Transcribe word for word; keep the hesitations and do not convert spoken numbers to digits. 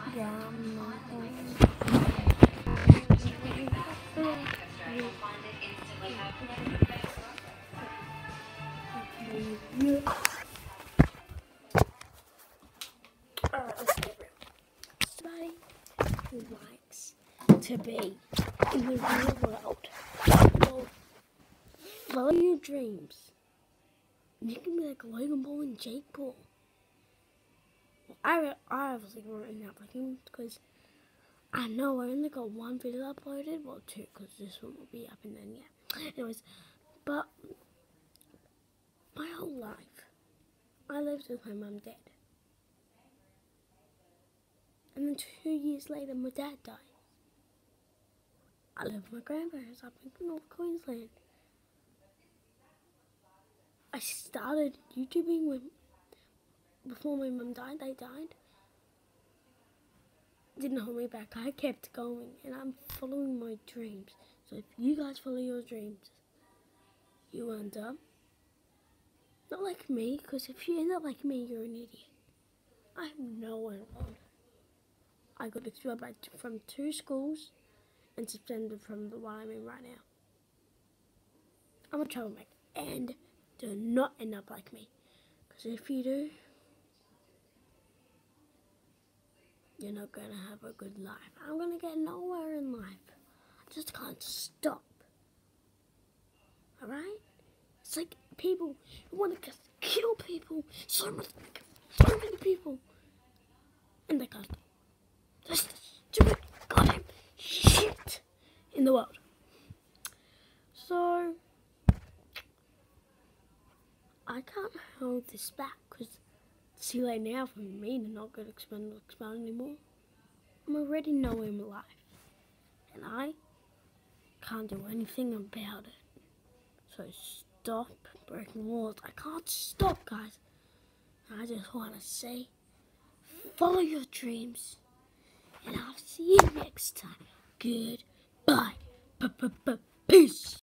Yeah, I'm not Somebody who likes to be in the real world. Well, follow your dreams. You can be like Logan Paul and Jake Paul. I, I obviously won't up like him because I know I only got one video uploaded. Well, two, because this one will be up and then, yeah. Anyways, but my whole life, I lived with my mum dead. And then two years later, my dad died. I lived with my grandparents up in North Queensland. I started YouTubing when, before my mum died, they died. Didn't hold me back. I kept going and I'm following my dreams. So if you guys follow your dreams, you end up not like me, because if you end up like me, you're an idiot. I have no one on. I got expelled by t from two schools and suspended from the one I'm in right now. I'm a troublemaker, and do not end up like me, because if you do, you're not going to have a good life. I'm going to get nowhere in life. I just can't stop. Alright? It's like people who want to just kill people. So much, so many people. And they can't stop. That's the stupid goddamn shit in the world. So, I can't hold this back because it's too late now for me to not get expelled or expelled anymore. I'm already nowhere in my life. And I can't do anything about it. So stop breaking laws. I can't stop, guys. I just want to say, follow your dreams. And I'll see you next time. Goodbye. Peace.